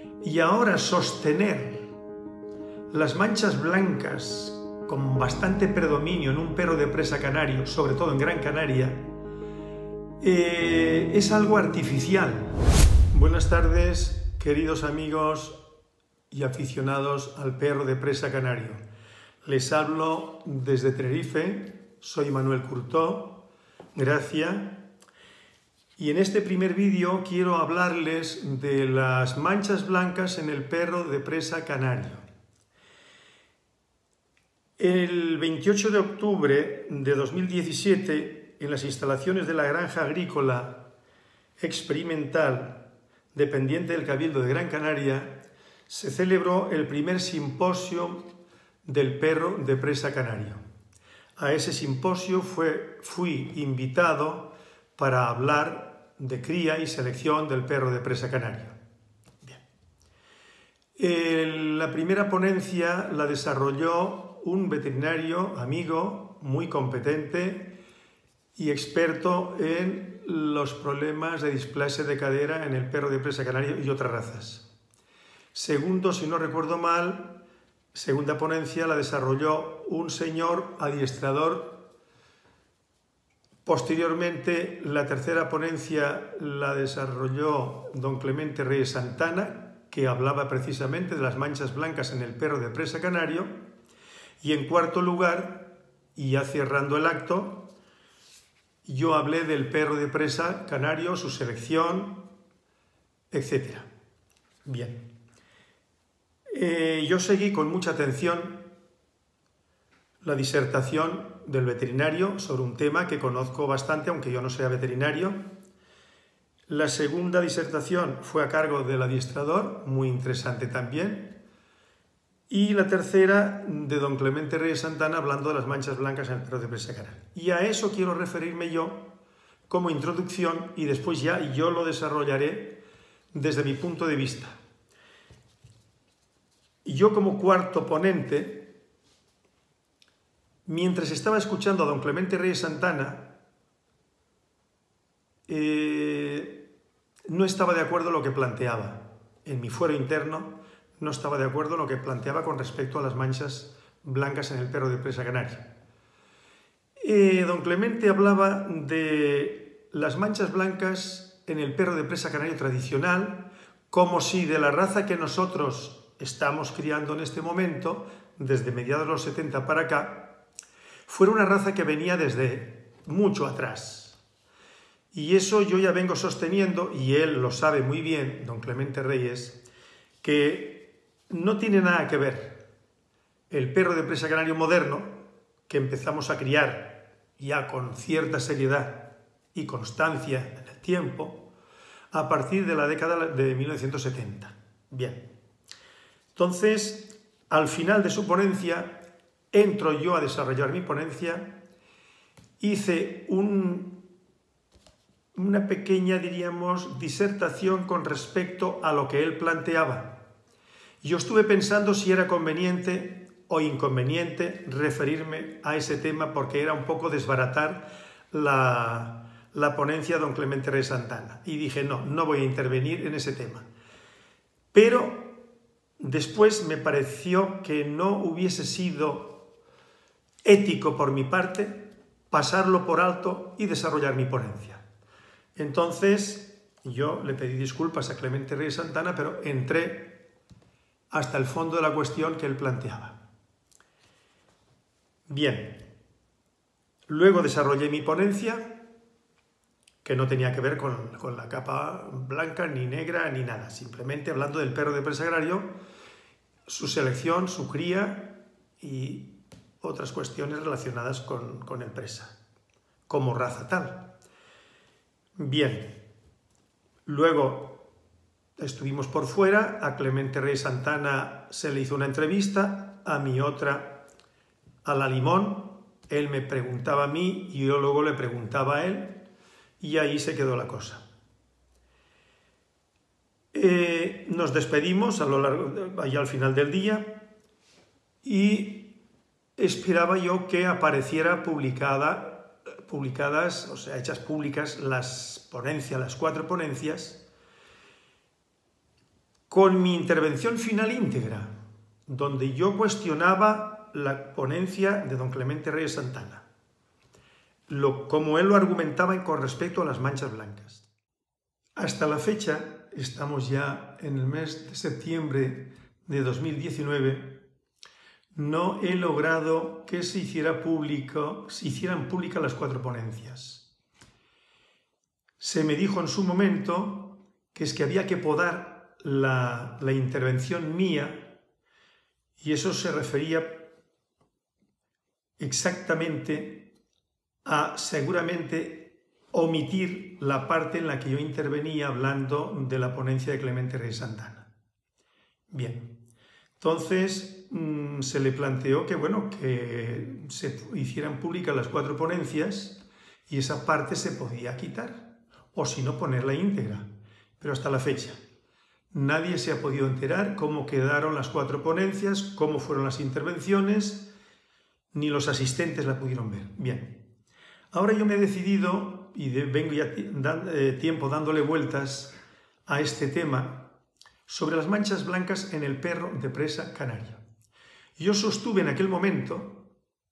Y ahora sostener las manchas blancas con bastante predominio en un perro de presa canario, sobre todo en Gran Canaria, es algo artificial. Buenas tardes, queridos amigos y aficionados al perro de presa canario. Les hablo desde Tenerife, soy Manuel Curtó, Gracia. Y en este primer vídeo quiero hablarles de las manchas blancas en el perro de presa canario. El 28 de octubre de 2017, en las instalaciones de la Granja Agrícola Experimental dependiente del Cabildo de Gran Canaria, se celebró el primer simposio del perro de presa canario. A ese simposio fui invitado para hablar de cría y selección del perro de presa canario. Bien. La primera ponencia la desarrolló un veterinario amigo muy competente y experto en los problemas de displasia de cadera en el perro de presa canario y otras razas. Segundo, si no recuerdo mal, segunda ponencia la desarrolló un señor adiestrador. Posteriormente, la tercera ponencia la desarrolló don Clemente Reyes Santana, que hablaba precisamente de las manchas blancas en el perro de presa canario. Y en cuarto lugar, y ya cerrando el acto, yo hablé del perro de presa canario, su selección, etc. Bien. Yo seguí con mucha atención la disertación del veterinario sobre un tema que conozco bastante, aunque yo no sea veterinario. La segunda disertación fue a cargo del adiestrador, muy interesante también. Y la tercera de don Clemente Reyes Santana, hablando de las manchas blancas en el perro de presa canario. Y a eso quiero referirme yo como introducción y después ya yo lo desarrollaré desde mi punto de vista. Yo como cuarto ponente, mientras estaba escuchando a don Clemente Reyes Santana, no estaba de acuerdo en lo que planteaba. En mi fuero interno no estaba de acuerdo en lo que planteaba con respecto a las manchas blancas en el perro de presa canario. Don Clemente hablaba de las manchas blancas en el perro de presa canario tradicional, como si de la raza que nosotros estamos criando en este momento, desde mediados de los 70 para acá, fuera una raza que venía desde mucho atrás. Y eso yo ya vengo sosteniendo, y él lo sabe muy bien, don Clemente Reyes, que no tiene nada que ver el perro de presa canario moderno, que empezamos a criar ya con cierta seriedad y constancia en el tiempo, a partir de la década de 1970. Bien. Entonces, al final de su ponencia, entro yo a desarrollar mi ponencia, hice una pequeña, diríamos, disertación con respecto a lo que él planteaba. Yo estuve pensando si era conveniente o inconveniente referirme a ese tema porque era un poco desbaratar la ponencia de don Clemente Reyes Santana. Y dije, no voy a intervenir en ese tema. Pero después me pareció que no hubiese sido ético por mi parte pasarlo por alto y desarrollar mi ponencia. Entonces yo le pedí disculpas a Clemente Reyes Santana, pero entré hasta el fondo de la cuestión que él planteaba. Bien, luego desarrollé mi ponencia, que no tenía que ver con la capa blanca, ni negra, ni nada. Simplemente hablando del perro de presa canario, su selección, su cría y otras cuestiones relacionadas con el presa, como raza tal. Bien, luego estuvimos por fuera, a Clemente Reyes Santana se le hizo una entrevista, a mi otra, a la Limón, él me preguntaba a mí y yo luego le preguntaba a él, y ahí se quedó la cosa. Nos despedimos allá al final del día y esperaba yo que apareciera publicadas, o sea, hechas públicas las ponencias, las 4 ponencias, con mi intervención final íntegra, donde yo cuestionaba la ponencia de don Clemente Reyes Santana, como él lo argumentaba con respecto a las manchas blancas. Hasta la fecha, estamos ya en el mes de septiembre de 2019, no he logrado que se hicieran públicas las 4 ponencias. Se me dijo en su momento que es que había que podar la intervención mía, y eso se refería exactamente a seguramente omitir la parte en la que yo intervenía hablando de la ponencia de Clemente Reyes Santana. Bien, entonces se le planteó que, bueno, que se hicieran públicas las 4 ponencias y esa parte se podía quitar, o si no ponerla íntegra, pero hasta la fecha nadie se ha podido enterar cómo quedaron las 4 ponencias, cómo fueron las intervenciones, ni los asistentes la pudieron ver. Bien, ahora yo me he decidido, y vengo ya tiempo dándole vueltas a este tema, sobre las manchas blancas en el perro de presa canario. Yo sostuve en aquel momento,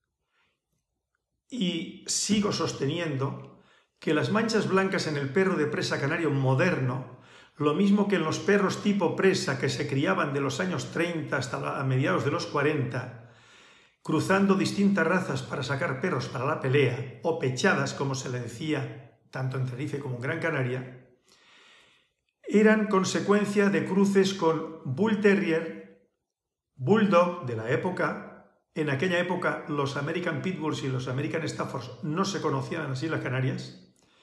y sigo sosteniendo, que las manchas blancas en el perro de presa canario moderno, lo mismo que en los perros tipo presa que se criaban de los años 30 hasta mediados de los 40, cruzando distintas razas para sacar perros para la pelea, o pechadas, como se le decía tanto en Tenerife como en Gran Canaria, eran consecuencia de cruces con Bull Terrier, Bulldog de la época. En aquella época los American Pitbulls y los American Staffords no se conocían en las Islas Canarias.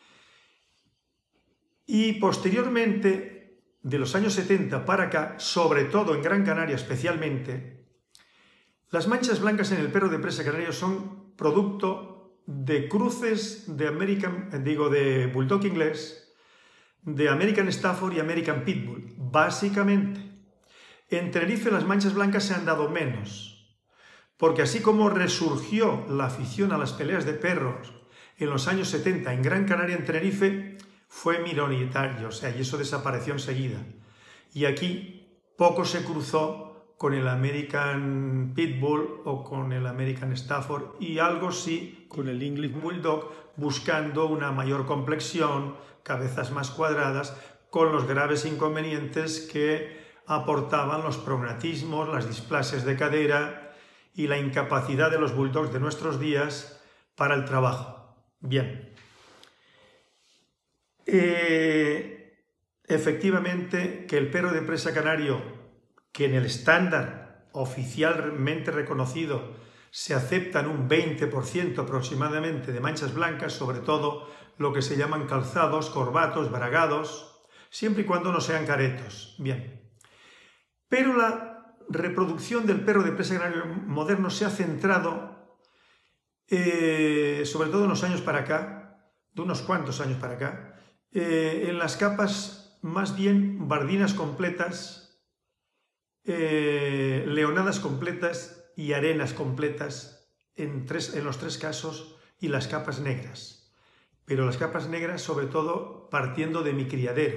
Y posteriormente, de los años 70 para acá, sobre todo en Gran Canaria especialmente, las manchas blancas en el perro de presa canario son producto de cruces de Bulldog inglés, de American Stafford y American Pitbull, básicamente. En Tenerife las manchas blancas se han dado menos, porque así como resurgió la afición a las peleas de perros en los años 70 en Gran Canaria, en Tenerife, fue minoritario, o sea, y eso desapareció enseguida. Y aquí poco se cruzó con el American Pitbull o con el American Stafford, y algo sí con el English Bulldog, buscando una mayor complexión, cabezas más cuadradas, con los graves inconvenientes que aportaban los prognatismos, las displasias de cadera y la incapacidad de los bulldogs de nuestros días para el trabajo. Bien. Efectivamente que el perro de presa canario, que en el estándar oficialmente reconocido se aceptan un 20% aproximadamente de manchas blancas, sobre todo lo que se llaman calzados, corbatos, bragados, siempre y cuando no sean caretos. Bien. Pero la reproducción del perro de presa canario moderno se ha centrado, sobre todo en los años para acá, de unos cuantos años para acá, en las capas más bien bardinas completas, leonadas completas y arenas completas en los 3 casos, y las capas negras. Pero las capas negras sobre todo partiendo de mi criadero.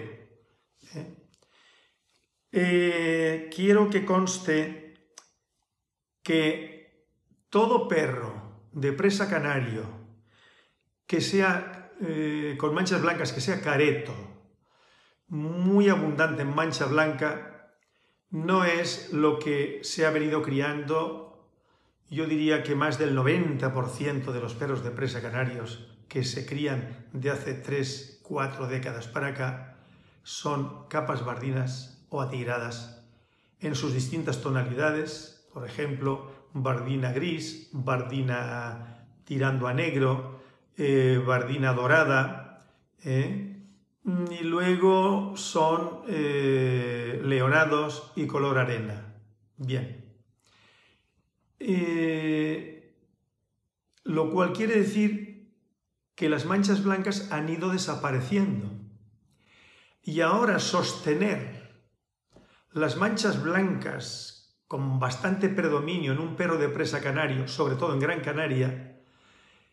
Quiero que conste que todo perro de presa canario que sea con manchas blancas, que sea careto, muy abundante en mancha blanca, no es lo que se ha venido criando. Yo diría que más del 90% de los perros de presa canarios que se crían de hace 3-4 décadas para acá son capas bardinas o atigradas en sus distintas tonalidades, por ejemplo, bardina gris, bardina tirando a negro, bardina dorada, y luego son leonados y color arena. Bien. Lo cual quiere decir que las manchas blancas han ido desapareciendo. Y ahora sostener las manchas blancas con bastante predominio en un perro de presa canario, sobre todo en Gran Canaria,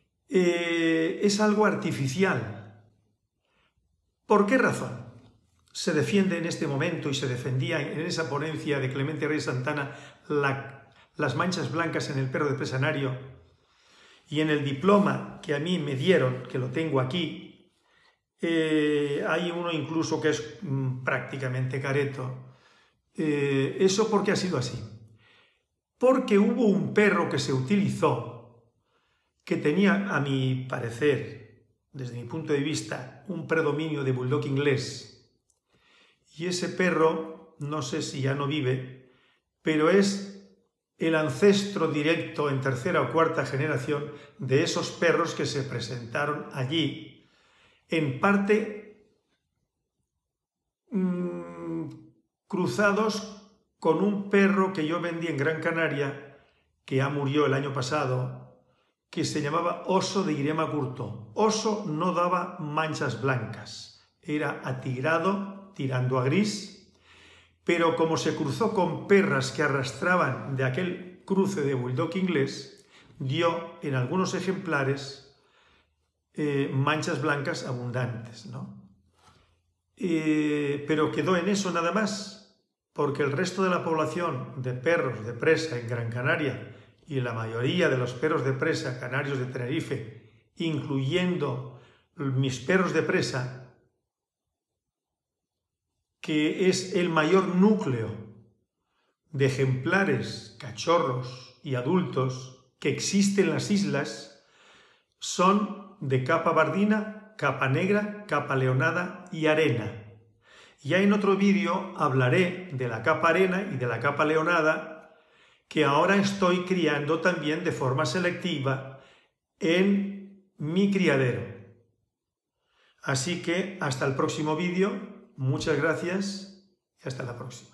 es algo artificial. ¿Por qué razón? se defiende en este momento y se defendía en esa ponencia de Clemente Reyes Santana las manchas blancas en el perro de presa canario, y en el diploma que a mí me dieron, que lo tengo aquí, hay uno incluso que es prácticamente careto. ¿Eso por qué ha sido así? Porque hubo un perro que se utilizó que tenía, a mi parecer, desde mi punto de vista, un predominio de bulldog inglés. Y ese perro, no sé si ya no vive, pero es el ancestro directo en tercera o cuarta generación de esos perros que se presentaron allí, en parte cruzados con un perro que yo vendí en Gran Canaria, que ya murió el año pasado, que se llamaba Oso de Irema Curto. Oso no daba manchas blancas, era atigrado, tirando a gris, pero como se cruzó con perras que arrastraban de aquel cruce de bulldog inglés, dio en algunos ejemplares manchas blancas abundantes, ¿no? Pero quedó en eso nada más, porque el resto de la población de perros de presa en Gran Canaria y la mayoría de los perros de presa canarios de Tenerife, incluyendo mis perros de presa, que es el mayor núcleo de ejemplares, cachorros y adultos que existen en las islas, son de capa bardina, capa negra, capa leonada y arena. Ya en otro vídeo hablaré de la capa arena y de la capa leonada, que ahora estoy criando también de forma selectiva en mi criadero. Así que hasta el próximo vídeo. Muchas gracias y hasta la próxima.